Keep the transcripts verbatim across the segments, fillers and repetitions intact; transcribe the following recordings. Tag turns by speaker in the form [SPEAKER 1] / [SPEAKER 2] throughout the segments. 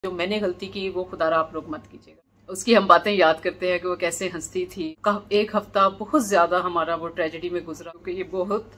[SPEAKER 1] जो मैंने गलती की वो खुदारा आप लोग मत कीजिएगा। उसकी हम बातें याद करते हैं कि वो कैसे हंसती थी। एक हफ्ता बहुत ज्यादा हमारा वो ट्रेजेडी में गुजरा क्योंकि ये बहुत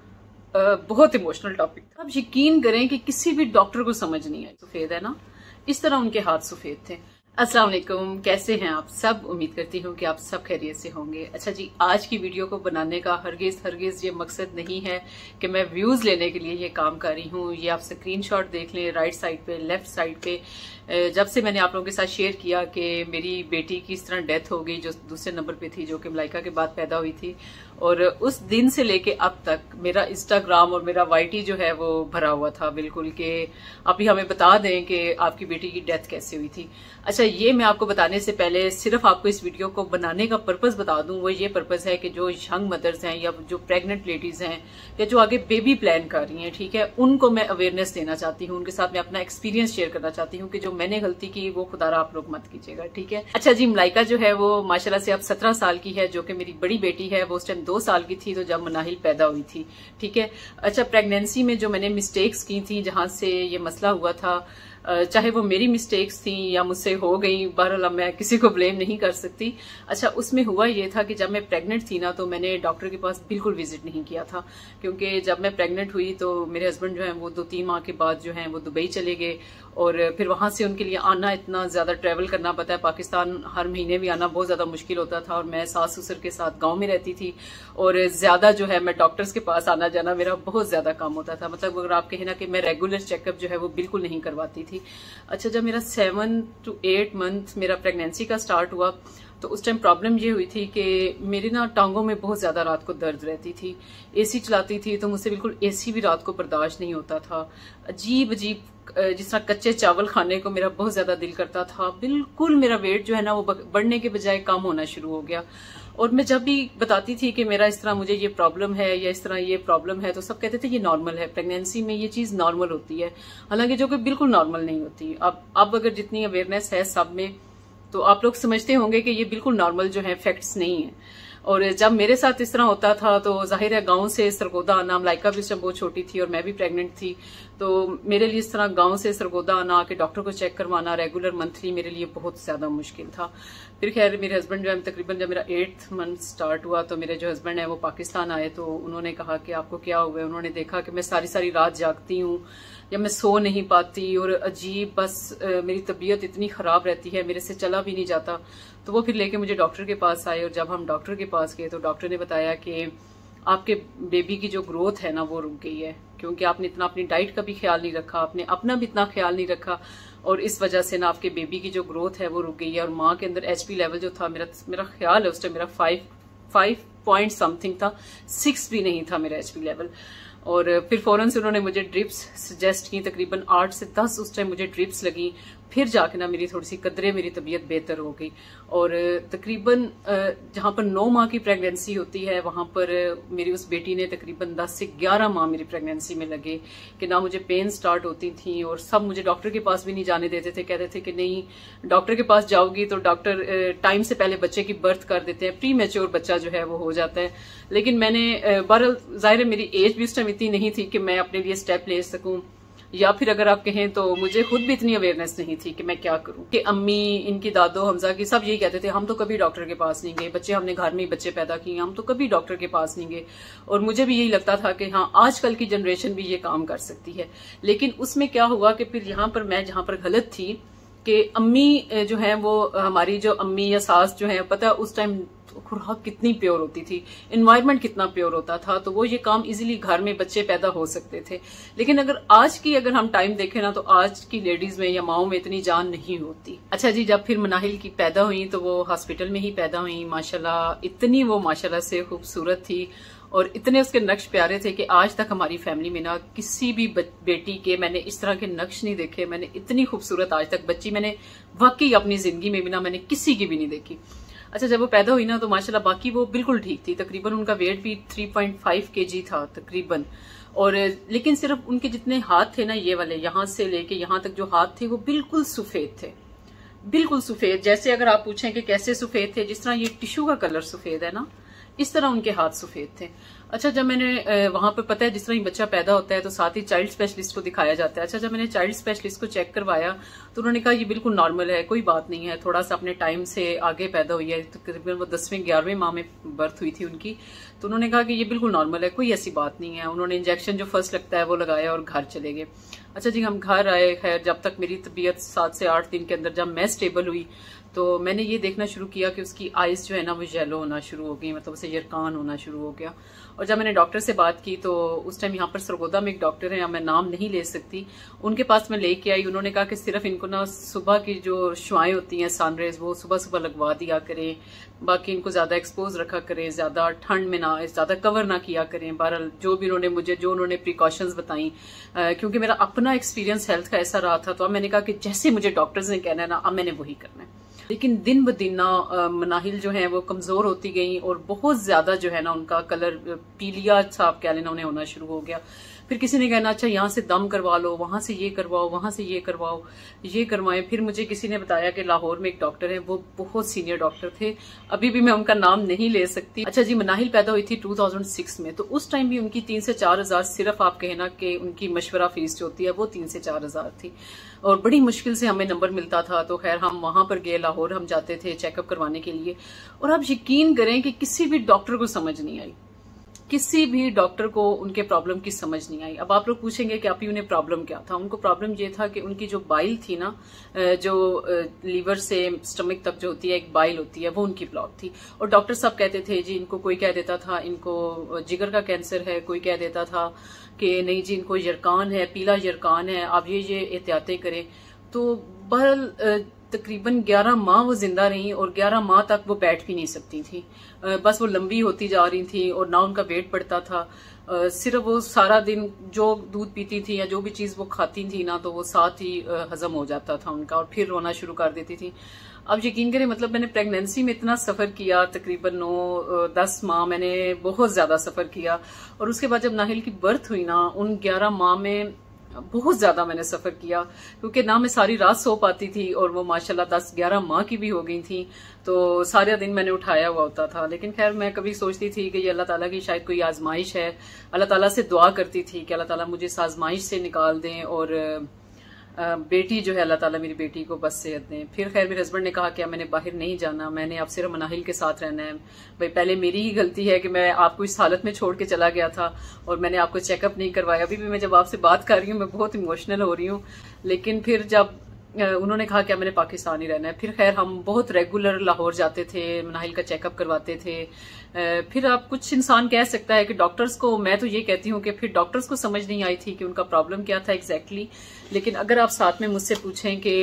[SPEAKER 1] आ, बहुत इमोशनल टॉपिक था। आप यकीन करें कि किसी भी डॉक्टर को समझ नहीं आई। सफेद है ना, इस तरह उनके हाथ सफेद थे। अस्सलाम वालेकुम, कैसे हैं आप सब? उम्मीद करती हूँ कि आप सब खैरियत से होंगे। अच्छा जी, आज की वीडियो को बनाने का हरगिज हरगिज ये मकसद नहीं है कि मैं व्यूज लेने के लिए ये काम कर रही हूँ। ये आप स्क्रीनशॉट देख लें, राइट साइड पे, लेफ्ट साइड पे। जब से मैंने आप लोगों के साथ शेयर किया कि मेरी बेटी की इस तरह डेथ हो गई जो दूसरे नंबर पे थी, जो कि मलाइका के बाद पैदा हुई थी, और उस दिन से लेके अब तक मेरा इंस्टाग्राम और मेरा वाईटी जो है वो भरा हुआ था बिल्कुल कि आप ही हमें बता दें कि आपकी बेटी की डेथ कैसे हुई थी। अच्छा, ये मैं आपको बताने से पहले सिर्फ आपको इस वीडियो को बनाने का पर्पस बता दूं। वो ये पर्पस है कि जो यंग मदर्स हैं या जो प्रेग्नेंट लेडीज हैं या जो आगे बेबी प्लान कर रही हैं, ठीक है, उनको मैं अवेयरनेस देना चाहती हूँ। उनके साथ मैं अपना एक्सपीरियंस शेयर करना चाहती हूँ कि जो मैंने गलती की वो खुदारा आप लोग मत कीजिएगा, ठीक है। अच्छा जी, मलाइका जो है वो माशाल्लाह से अब सत्रह साल की है, जो कि मेरी बड़ी बेटी है। वो उस टाइम दो साल की थी तो जब मनाहिल पैदा हुई थी, ठीक है। अच्छा, प्रेगनेंसी में जो मैंने मिस्टेक्स की थी, जहां से ये मसला हुआ था, चाहे वो मेरी मिस्टेक्स थी या मुझसे हो गई, बहरहाल मैं किसी को ब्लेम नहीं कर सकती। अच्छा, उसमें हुआ ये था कि जब मैं प्रेग्नेंट थी ना तो मैंने डॉक्टर के पास बिल्कुल विजिट नहीं किया था, क्योंकि जब मैं प्रेग्नेंट हुई तो मेरे हस्बैंड जो है वो दो तीन माह के बाद जो है वो दुबई चले गए, और फिर वहां से उनके लिए आना, इतना ज्यादा ट्रेवल करना पता है, पाकिस्तान हर महीने भी आना बहुत ज्यादा मुश्किल होता था। और मैं सास ससुर के साथ गांव में रहती थी, और ज्यादा जो है मैं डॉक्टर्स के पास आना जाना मेरा बहुत ज्यादा कम होता था। मतलब अगर आप कहें ना कि मैं रेगुलर चेकअप जो है वो बिल्कुल नहीं करवाती थी। अच्छा, जब मेरा सेवन टू एट मंथ मेरा प्रेगनेंसी का स्टार्ट हुआ तो उस टाइम प्रॉब्लम ये हुई थी कि मेरी ना टांगों में बहुत ज्यादा रात को दर्द रहती थी। एसी चलाती थी तो मुझसे बिल्कुल एसी भी रात को बर्दाश्त नहीं होता था। अजीब अजीब, जिस तरह कच्चे चावल खाने को मेरा बहुत ज्यादा दिल करता था। बिल्कुल मेरा वेट जो है ना वो बढ़ने के बजाय कम होना शुरू हो गया। और मैं जब भी बताती थी कि मेरा इस तरह मुझे ये प्रॉब्लम है या इस तरह ये प्रॉब्लम है, तो सब कहते थे ये नॉर्मल है, प्रेगनेंसी में ये चीज नॉर्मल होती है, हालांकि जो कि बिल्कुल नॉर्मल नहीं होती। अब अब अगर जितनी अवेयरनेस है सब में, तो आप लोग समझते होंगे कि ये बिल्कुल नॉर्मल जो है फैक्ट्स नहीं है। और जब मेरे साथ इस तरह होता था तो जाहिर है गांव से सरगोदा आना, मलाइका भी जब बहुत छोटी थी और मैं भी प्रेग्नेंट थी, तो मेरे लिए इस तरह गांव से सरगोदा आना, आके डॉक्टर को चेक करवाना रेगुलर मंथली मेरे लिए बहुत ज्यादा मुश्किल था। फिर खैर मेरे हस्बैंड जो है, तकरीबन जब मेरा एट्थ मंथ स्टार्ट हुआ तो मेरे जो हस्बैंड है वो पाकिस्तान आए, तो उन्होंने कहा कि आपको क्या हुआ है। उन्होंने देखा कि मैं सारी सारी रात जागती हूँ या मैं सो नहीं पाती, और अजीब बस आ, मेरी तबीयत इतनी खराब रहती है, मेरे से चला भी नहीं जाता। तो वो फिर लेके मुझे डॉक्टर के पास आए, और जब हम डॉक्टर के पास गए तो डॉक्टर ने बताया कि आपके बेबी की जो ग्रोथ है ना वो रुक गई है, क्योंकि आपने इतना अपनी डाइट का भी ख्याल नहीं रखा, आपने अपना भी इतना ख्याल नहीं रखा, और इस वजह से ना आपके बेबी की जो ग्रोथ है वो रुक गई है। और माँ के अंदर एचपी लेवल जो था, मेरा मेरा ख्याल है उस टाइम मेरा फाइव फाइव पॉइंट समथिंग था, सिक्स भी नहीं था मेरा एचपी लेवल। और फिर फौरन से उन्होंने मुझे ड्रिप्स सजेस्ट की, तकरीबन आठ से दस उस टाइम मुझे ड्रिप्स लगी। फिर जाके ना मेरी थोड़ी सी कदरे मेरी तबीयत बेहतर हो गई, और तकरीबन जहां पर नौ माह की प्रेगनेंसी होती है वहां पर मेरी उस बेटी ने तकरीबन दस से ग्यारह माह मेरी प्रेगनेंसी में लगे कि ना मुझे पेन स्टार्ट होती थी, और सब मुझे डॉक्टर के पास भी नहीं जाने देते थे। कहते थे कि नहीं, डॉक्टर के पास जाओगी तो डॉक्टर टाइम से पहले बच्चे की बर्थ कर देते हैं, प्री मैच्योर बच्चा जो है वो हो जाता है। लेकिन मैंने बहरहाल जाहिर है मेरी एज भी उस टाइम इतनी नहीं थी कि मैं अपने लिए स्टेप ले सकूं, या फिर अगर आप कहें तो मुझे खुद भी इतनी अवेयरनेस नहीं थी कि मैं क्या करूं। कि अम्मी, इनकी दादो, हमजा की, सब यही कहते थे हम तो कभी डॉक्टर के पास नहीं गए, बच्चे हमने घर में ही बच्चे पैदा किए, हम तो कभी डॉक्टर के पास नहीं गए। और मुझे भी यही लगता था कि हाँ, आजकल की जनरेशन भी ये काम कर सकती है। लेकिन उसमें क्या हुआ कि फिर यहाँ पर मैं जहां पर गलत थी कि अम्मी जो है वो, हमारी जो अम्मी या सास जो है, पता है उस टाइम खुराक कितनी प्योर होती थी, एनवायरनमेंट कितना प्योर होता था, तो वो ये काम इजीली घर में बच्चे पैदा हो सकते थे। लेकिन अगर आज की अगर हम टाइम देखें ना तो आज की लेडीज में या माओ में इतनी जान नहीं होती। अच्छा जी, जब फिर मनाहिल की पैदा हुई तो वो हॉस्पिटल में ही पैदा हुई। माशाल्लाह इतनी वो माशाल्लाह से खूबसूरत थी, और इतने उसके नक्श प्यारे थे कि आज तक हमारी फैमिली में ना किसी भी बेटी के मैंने इस तरह के नक्श नहीं देखे। मैंने इतनी खूबसूरत आज तक बच्ची मैंने वाकई अपनी जिंदगी में भी ना मैंने किसी की भी नहीं देखी। अच्छा, जब वो पैदा हुई ना तो माशाल्लाह बाकी वो बिल्कुल ठीक थी, तकरीबन उनका वेट भी थ्री पॉइंट फाइव केजी था तकरीबन। और लेकिन सिर्फ उनके जितने हाथ थे ना, ये वाले यहाँ से लेके यहाँ तक जो हाथ थे वो बिल्कुल सफेद थे, बिल्कुल सफेद। जैसे अगर आप पूछें कि कैसे सफेद थे, जिस तरह ये टिश्यू का कलर सफेद है ना, इस तरह उनके हाथ सफेद थे। अच्छा, जब मैंने वहां पर, पता है जिस तरह ही बच्चा पैदा होता है तो साथ ही चाइल्ड स्पेशलिस्ट को दिखाया जाता है। अच्छा, जब मैंने चाइल्ड स्पेशलिस्ट को चेक करवाया तो उन्होंने कहा ये बिल्कुल नॉर्मल है, कोई बात नहीं है, थोड़ा सा अपने टाइम से आगे पैदा हुई है, तकरीबन वो दसवीं ग्यारहवीं माह में बर्थ हुई थी उनकी। तो उन्होंने कहा कि ये बिल्कुल नॉर्मल है, कोई ऐसी बात नहीं है। उन्होंने इंजेक्शन जो फर्स्ट लगता है वो लगाया और घर चले गए। अच्छा जी, हम घर आए। खैर, जब तक मेरी तबीयत सात से आठ दिन के अंदर जब मैं स्टेबल हुई तो मैंने ये देखना शुरू किया कि उसकी आइज जो है ना वो येलो होना शुरू हो गई, मतलब उसे यरकान होना शुरू हो गया। और जब मैंने डॉक्टर से बात की तो उस टाइम यहाँ पर सरगोदा में एक डॉक्टर है, मैं नाम नहीं ले सकती, उनके पास मैं लेके आई। उन्होंने कहा कि सिर्फ इनको ना सुबह की जो शुआएं होती हैं सनरेज वो सुबह सुबह लगवा दिया करें, बाकी इनको ज्यादा एक्सपोज रखा करें, ज्यादा ठंड में ना, ज्यादा कवर ना किया करें। बहरहाल जो भी उन्होंने मुझे जो उन्होंने प्रिकॉशंस बताई, क्योंकि मेरा अपना एक्सपीरियंस हेल्थ का ऐसा रहा था, तो अब मैंने कहा कि जैसे मुझे डॉक्टर्स ने कहना है ना, अब मैंने वही करना है। लेकिन दिन ब दिन ना मनाहिल जो है वो कमजोर होती गई और बहुत ज्यादा जो है ना उनका कलर पीलिया सा आप कह लेना उन्हें होना शुरू हो गया। फिर किसी ने कहना अच्छा यहाँ से दम करवा लो, वहां से ये करवाओ, वहां से ये करवाओ, ये करवाएं। फिर मुझे किसी ने बताया कि लाहौर में एक डॉक्टर है, वो बहुत सीनियर डॉक्टर थे, अभी भी मैं उनका नाम नहीं ले सकती। अच्छा जी, मनाहिल पैदा हुई थी दो हज़ार छह में, तो उस टाइम भी उनकी तीन से चार हजार सिर्फ आप कहना कि उनकी मशवरा फीस जो होती है वो तीन से चार हजार थी और बड़ी मुश्किल से हमें नंबर मिलता था। तो खैर हम वहां पर गए, लाहौर हम जाते थे चेकअप करवाने के लिए, और आप यकीन करें कि किसी भी डॉक्टर को समझ नहीं आई, किसी भी डॉक्टर को उनके प्रॉब्लम की समझ नहीं आई। अब आप लोग पूछेंगे कि आप ही उन्हें प्रॉब्लम क्या था। उनको प्रॉब्लम ये था कि उनकी जो बाइल थी ना, जो लीवर से स्टमक तक जो होती है एक बाइल होती है, वो उनकी ब्लॉक थी। और डॉक्टर साहब कहते थे जी, इनको कोई कह देता था इनको जिगर का कैंसर है, कोई कह देता था कि नहीं जी इनको यरकान है, पीला यरकान है, आप ये ये एहतियातें करें। तो बहरहाल तकरीबन ग्यारह माह वो जिंदा रही और ग्यारह माह तक वो बैठ भी नहीं सकती थी, बस वो लंबी होती जा रही थी और ना उनका वेट बढ़ता था। सिर्फ वो सारा दिन जो दूध पीती थी या जो भी चीज वो खाती थी ना, तो वो साथ ही हजम हो जाता था उनका और फिर रोना शुरू कर देती थी। अब यकीन करें, मतलब मैंने प्रेगनेंसी में इतना सफर किया, तकरीबन नौ दस माह मैंने बहुत ज्यादा सफर किया। और उसके बाद जब नाहिल की बर्थ हुई ना, उन ग्यारह माह में बहुत ज्यादा मैंने सफर किया, क्योंकि ना मैं सारी रात सो पाती थी और वो माशाल्लाह दस ग्यारह माह की भी हो गई थी, तो सारा दिन मैंने उठाया हुआ होता था। लेकिन खैर मैं कभी सोचती थी कि ये अल्लाह ताला की शायद कोई आजमाइश है, अल्लाह ताला से दुआ करती थी कि अल्लाह ताला मुझे इस आजमाइश से निकाल दें और बेटी जो है अल्लाह ताला मेरी बेटी को बस सेहत दें। फिर खैर मेरे हस्बैंड ने कहा कि मैंने बाहर नहीं जाना, मैंने अब सिर्फ मनाहिल के साथ रहना है। भाई पहले मेरी ही गलती है कि मैं आपको इस हालत में छोड़ के चला गया था और मैंने आपको चेकअप नहीं करवाया। अभी भी मैं जब आपसे बात कर रही हूँ मैं बहुत इमोशनल हो रही हूँ। लेकिन फिर जब उन्होंने कहा कि मैंने पाकिस्तान ही रहना है, फिर खैर हम बहुत रेगुलर लाहौर जाते थे, मनाहिल का चेकअप करवाते थे। फिर आप कुछ इंसान कह सकता है कि डॉक्टर्स को, मैं तो ये कहती हूँ कि फिर डॉक्टर्स को समझ नहीं आई थी कि उनका प्रॉब्लम क्या था एग्जैक्टली। लेकिन अगर आप साथ में मुझसे पूछें कि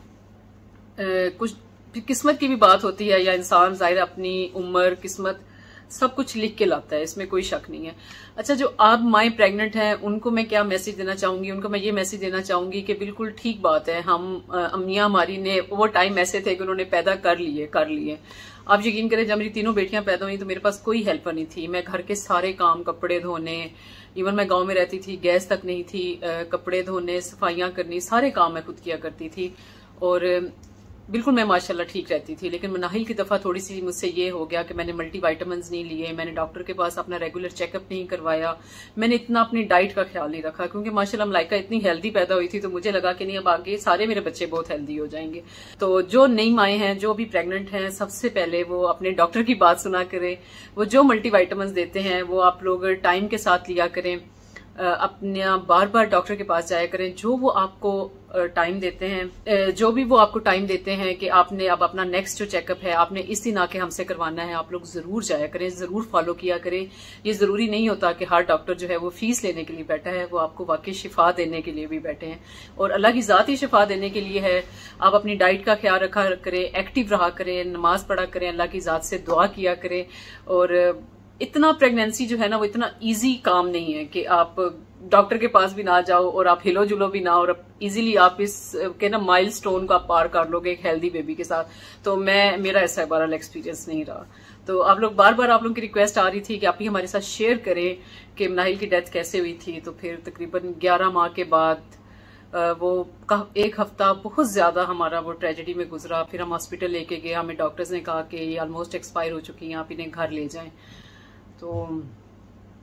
[SPEAKER 1] कुछ किस्मत की भी बात होती है, या इंसान जाहिर अपनी उम्र किस्मत सब कुछ लिख के लाता है, इसमें कोई शक नहीं है। अच्छा, जो आप माएँ प्रेग्नेंट हैं उनको मैं क्या मैसेज देना चाहूंगी, उनको मैं ये मैसेज देना चाहूंगी कि बिल्कुल ठीक बात है, हम अम्मियां हमारी ने वो टाइम ऐसे थे कि उन्होंने पैदा कर लिए कर लिए आप यकीन करें, जब मेरी तीनों बेटियां पैदा हुई तो मेरे पास कोई हेल्पर नहीं थी। मैं घर के सारे काम, कपड़े धोने, इवन मैं गांव में रहती थी, गैस तक नहीं थी, कपड़े धोने, सफाइयां करनी, सारे काम मैं खुद किया करती थी और बिल्कुल मैं माशाल्लाह ठीक रहती थी। लेकिन मनाहिल की दफा थोड़ी सी मुझसे ये हो गया कि मैंने मल्टीविटामिन्स नहीं लिए, मैंने डॉक्टर के पास अपना रेगुलर चेकअप नहीं करवाया, मैंने इतना अपनी डाइट का ख्याल नहीं रखा, क्योंकि माशाल्लाह मलाइका इतनी हेल्दी पैदा हुई थी तो मुझे लगा कि नहीं अब आगे सारे मेरे बच्चे बहुत हेल्दी हो जाएंगे। तो जो नई माएँ हैं, जो भी प्रेग्नेंट हैं, सबसे पहले वो अपने डॉक्टर की बात सुना करें, वो जो मल्टीविटामिन्स देते हैं वो आप लोग टाइम के साथ लिया करें, अपने बार बार डॉक्टर के पास जाया करें। जो वो आपको टाइम देते हैं, जो भी वो आपको टाइम देते हैं कि आपने अब अपना नेक्स्ट जो चेकअप है आपने इस दिन आके हमसे करवाना है, आप लोग जरूर जाया करें, जरूर फॉलो किया करें। ये जरूरी नहीं होता कि हर डॉक्टर जो है वो फीस लेने के लिए बैठा है, वो आपको वाकई शिफा देने के लिए भी बैठे हैं और अल्लाह की जात ही शिफा देने के लिए है। आप अपनी डाइट का ख्याल रखा करें, एक्टिव रहा करें, नमाज पढ़ा करें, अल्लाह की जात से दुआ किया करें। और इतना प्रेगनेंसी जो है ना वो इतना इजी काम नहीं है कि आप डॉक्टर के पास भी ना जाओ और आप हिलो जुलो भी ना, और इजीली आप इस के ना माइलस्टोन को आप पार कर लोगे एक हेल्दी बेबी के साथ। तो मैं मेरा ऐसा बहरहाल एक्सपीरियंस नहीं रहा। तो आप लोग बार बार आप लोगों की रिक्वेस्ट आ रही थी कि आप ही हमारे साथ शेयर करें कि मनाहिल की डेथ कैसे हुई थी। तो फिर तकरीबन ग्यारह माह के बाद वो एक हफ्ता बहुत ज्यादा हमारा वो ट्रेजेडी में गुजरा। फिर हम हॉस्पिटल लेके गए, हमें डॉक्टर्स ने कहा कि ये ऑलमोस्ट एक्सपायर हो चुकी हैं, आप इन्हें घर ले जाएं। तो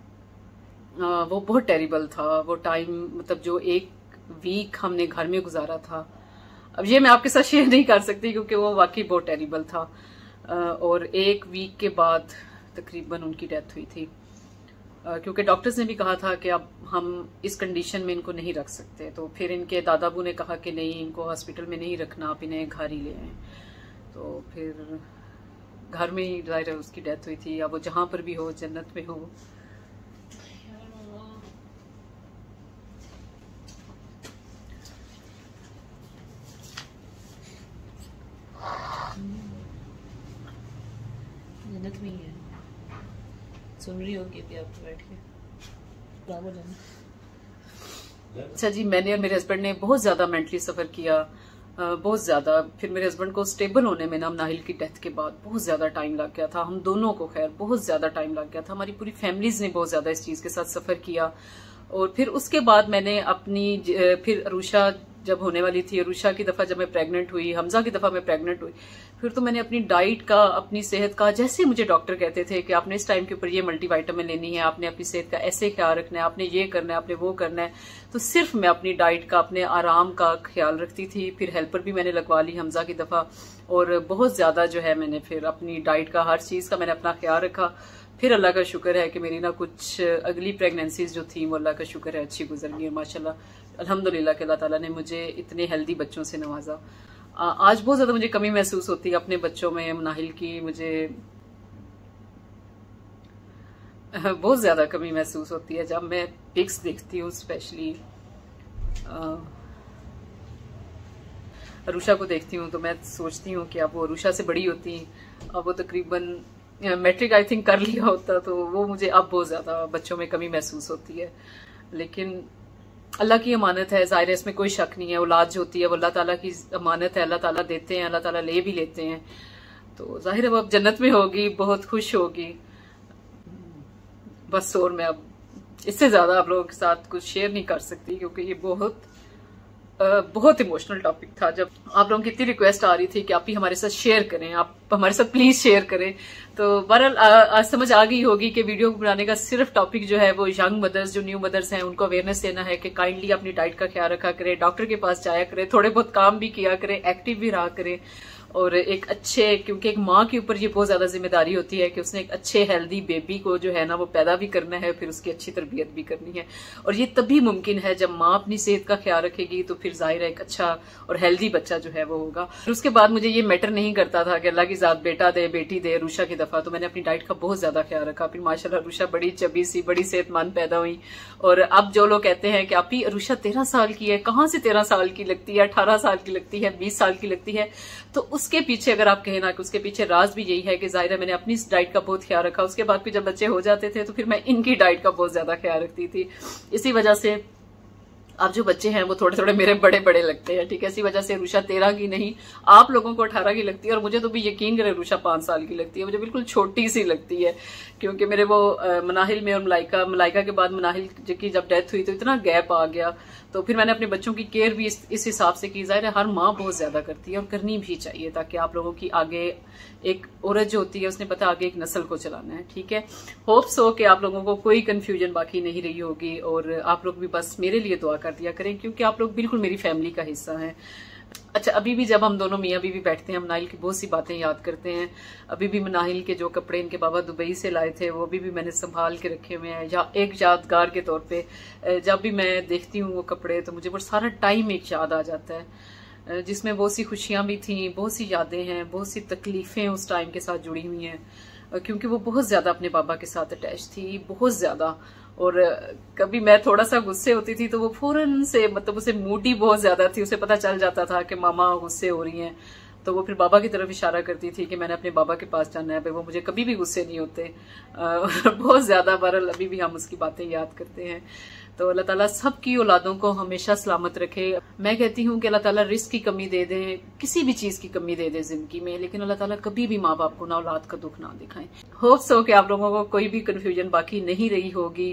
[SPEAKER 1] वो बहुत टेरिबल था वो टाइम। मतलब जो एक वीक हमने घर में गुजारा था, अब ये मैं आपके साथ शेयर नहीं कर सकती क्योंकि वो वाकई बहुत टेरिबल था। और एक वीक के बाद तकरीबन उनकी डेथ हुई थी, क्योंकि डॉक्टर्स ने भी कहा था कि अब हम इस कंडीशन में इनको नहीं रख सकते। तो फिर इनके दादाबू ने कहा कि नहीं, इनको हॉस्पिटल में नहीं रखना, आप इन्हें घर ही ले आए। तो फिर घर में ही जाहिर है उसकी डेथ हुई थी। अब वो जहां पर भी हो, जन्नत में हो।
[SPEAKER 2] जन्नत में ही है, सुन रही होगी अभी आप बैठ के।
[SPEAKER 1] अच्छा जी, मैंने और मेरे हस्बैंड ने बहुत ज्यादा मेंटली सफर किया, बहुत ज्यादा। फिर मेरे हस्बैंड को स्टेबल होने में ना नाहिल की डेथ के बाद बहुत ज्यादा टाइम लग गया था। हम दोनों को खैर बहुत ज्यादा टाइम लग गया था। हमारी पूरी फैमिलीज ने बहुत ज्यादा इस चीज के साथ सफर किया। और फिर उसके बाद मैंने अपनी फिर अरुषा जब होने वाली थी, अरुषा की दफा जब मैं प्रेग्नेंट हुई, हमजा की दफा मैं प्रेग्नेंट हुई, फिर तो मैंने अपनी डाइट का, अपनी सेहत का, जैसे मुझे डॉक्टर कहते थे कि आपने इस टाइम के ऊपर ये मल्टीविटामिन लेनी है, आपने अपनी सेहत का ऐसे ख्याल रखना है, आपने ये करना है, आपने वो करना है, तो सिर्फ मैं अपनी डाइट का, अपने आराम का ख्याल रखती थी। फिर हेल्पर भी मैंने लगवा ली हमजा की दफा, और बहुत ज्यादा जो है मैंने फिर अपनी डाइट का, हर चीज का मैंने अपना ख्याल रखा। फिर अल्लाह का शुक्र है कि मेरी ना कुछ अगली प्रेगनेंसीज जो थी वो अल्लाह का शुक्र है अच्छी गुजर गई। माशाल्लाह अल्हम्दुलिल्लाह कि अल्लाह ताला ने मुझे इतने हेल्दी बच्चों से नवाजा। आज बहुत ज्यादा मुझे कमी महसूस होती है अपने बच्चों में, नाहिल की मुझे बहुत ज्यादा कमी महसूस होती है जब मैं पिक्स देखती हूँ, स्पेशली अरुषा को देखती हूँ तो मैं सोचती हूँ कि अब वो अरुषा से बड़ी होती, अब वो तकरीबन मैट्रिक आई थिंक कर लिया होता, तो वो मुझे अब बहुत ज्यादा बच्चों में कमी महसूस होती है। लेकिन अल्लाह की अमानत है, जाहिर है इसमें कोई शक नहीं है। औलाद जो होती है वो अल्लाह ताला की अमानत है, अल्लाह ताला देते हैं, अल्लाह ताला ले भी लेते हैं। तो जाहिर है वो अब जन्नत में होगी, बहुत खुश होगी बस। और मैं अब इससे ज्यादा आप लोगों के साथ कुछ शेयर नहीं कर सकती क्योंकि ये बहुत बहुत इमोशनल टॉपिक था। जब आप लोगों की इतनी रिक्वेस्ट आ रही थी कि आप भी हमारे साथ शेयर करें, आप हमारे साथ प्लीज शेयर करें, तो बहरहाल आज समझ आ गई होगी कि वीडियो बनाने का सिर्फ टॉपिक जो है वो यंग मदर्स, जो न्यू मदर्स हैं, उनको अवेयरनेस देना है कि काइंडली अपनी डाइट का ख्याल रखा करें, डॉक्टर के पास जाया करें, थोड़े बहुत काम भी किया करें, एक्टिव भी रहा करें। और एक अच्छे, क्योंकि एक माँ के ऊपर ये बहुत ज्यादा जिम्मेदारी होती है कि उसने एक अच्छे हेल्दी बेबी को जो है ना वो पैदा भी करना है, फिर उसकी अच्छी तरबियत भी करनी है। और ये तभी मुमकिन है जब माँ अपनी सेहत का ख्याल रखेगी, तो फिर जाहिर है एक अच्छा और हेल्दी बच्चा जो है वो होगा। फिर उसके बाद मुझे ये मैटर नहीं करता था कि अल्लाह की जात बेटा दे, बेटी दे। अरुषा की दफा तो मैंने अपनी डाइट का बहुत ज्यादा ख्याल रखा। फिर माशाल्लाह अरुषा बड़ी चबी सी, बड़ी सेहतमंद पैदा हुई। और अब जो लोग कहते हैं कि आप ही अरुषा तेरह साल की है, कहाँ से तेरह साल की लगती है, अठारह साल की लगती है, बीस साल की लगती है, तो उसके पीछे अगर आप कहें ना कि उसके पीछे राज भी यही है कि जाहिर है मैंने अपनी डाइट का बहुत ख्याल रखा। उसके बाद भी जब बच्चे हो जाते थे तो फिर मैं इनकी डाइट का बहुत ज्यादा ख्याल रखती थी। इसी वजह से अब जो बच्चे हैं वो थोड़े थोड़े मेरे बड़े बड़े लगते हैं, ठीक है। इसी वजह से अरुषा तेरह की नहीं, आप लोगों को अठारह की लगती है, और मुझे तो भी यकीन करें अरुषा पांच साल की लगती है। मुझे बिल्कुल छोटी सी लगती है क्योंकि मेरे वो मनाहिल में और मलाइका मलाइका के बाद मनाहिल की जब डेथ हुई तो इतना गैप आ गया। तो फिर मैंने अपने बच्चों की केयर भी इस, इस हिसाब से की। जाहिर है हर माँ बहुत ज्यादा करती है और करनी भी चाहिए, ताकि आप लोगों की आगे एक औरत जो होती है उसने पता आगे एक नस्ल को चलाना है, ठीक है। होप्स हो कि आप लोगों को कोई कंफ्यूजन बाकी नहीं रही होगी, और आप लोग भी बस मेरे लिए दुआ कर दिया करें क्योंकि आप लोग बिल्कुल मेरी फैमिली का हिस्सा हैं। अच्छा, अभी भी जब हम दोनों मियाँ बीवी बैठते हैं, हम नाहिल की बहुत सी बातें याद करते हैं। अभी भी नाहिल के जो कपड़े इनके बाबा दुबई से लाए थे वो अभी भी मैंने संभाल के रखे हुए हैं, या एक यादगार के तौर पे। जब भी मैं देखती हूँ वो कपड़े तो मुझे वो सारा टाइम एक याद आ जाता है, जिसमें बहुत सी खुशियां भी थी, बहुत सी यादें हैं, बहुत सी तकलीफें उस टाइम के साथ जुड़ी हुई हैं, क्योंकि वो बहुत ज्यादा अपने बाबा के साथ अटैच थी, बहुत ज्यादा। और कभी मैं थोड़ा सा गुस्से होती थी तो वो फौरन से, मतलब उसे मूडी बहुत ज्यादा थी, उसे पता चल जाता था कि मामा गुस्से हो रही हैं, तो वो फिर बाबा की तरफ इशारा करती थी कि मैंने अपने बाबा के पास जाना है। वो मुझे कभी भी गुस्से नहीं होते, बहुत ज्यादा। बहरहाल अभी भी हम उसकी बातें याद करते हैं। तो अल्लाह ताला सबकी औलादों को हमेशा सलामत रखे। मैं कहती हूँ कि अल्लाह ताला रिस्क की कमी दे दे, किसी भी चीज की कमी दे दे जिंदगी में, लेकिन अल्लाह ताला कभी भी माँ बाप को ना औलाद का दुख ना दिखाएं। होप्स हो कि आप लोगों को कोई भी कंफ्यूजन बाकी नहीं रही होगी।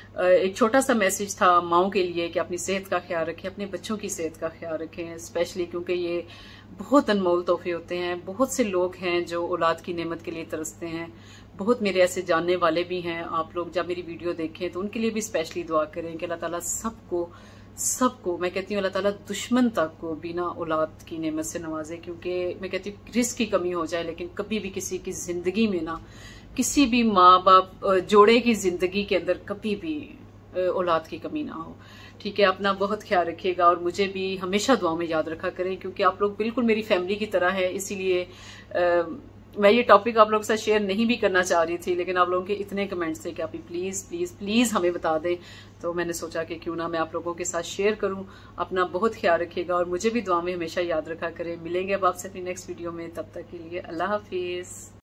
[SPEAKER 1] एक छोटा सा मैसेज था माओं के लिए कि अपनी सेहत का ख्याल रखें, अपने बच्चों की सेहत का ख्याल रखें, स्पेशली क्योंकि ये बहुत अनमोल तोहफे होते हैं। बहुत से लोग हैं जो औलाद की नेमत के लिए तरसते हैं, बहुत मेरे ऐसे जानने वाले भी हैं। आप लोग जब मेरी वीडियो देखें तो उनके लिए भी स्पेशली दुआ करें कि अल्लाह ताला सबको सबको मैं कहती हूँ अल्लाह ताला दुश्मन तक को बिना औलाद की नेमत से नवाजे। क्योंकि मैं कहती हूँ रिस्क की कमी हो जाए लेकिन कभी भी किसी की जिंदगी में ना, किसी भी माँ बाप जोड़े की जिंदगी के अंदर कभी भी औलाद की कमी ना हो। ठीक है, अपना बहुत ख्याल रखिएगा और मुझे भी हमेशा दुआ में याद रखा करें क्योंकि आप लोग बिल्कुल मेरी फैमिली की तरह है। इसीलिए मैं ये टॉपिक आप लोगों के साथ शेयर नहीं भी करना चाह रही थी, लेकिन आप लोगों के इतने कमेंट्स थे कि आप प्लीज प्लीज प्लीज हमें बता दें, तो मैंने सोचा कि क्यों ना मैं आप लोगों के साथ शेयर करूं। अपना बहुत ख्याल रखिएगा और मुझे भी दुआ में हमेशा याद रखा करें। मिलेंगे अब आपसे अपनी नेक्स्ट वीडियो में, तब तक के लिए अल्लाह हाफिज।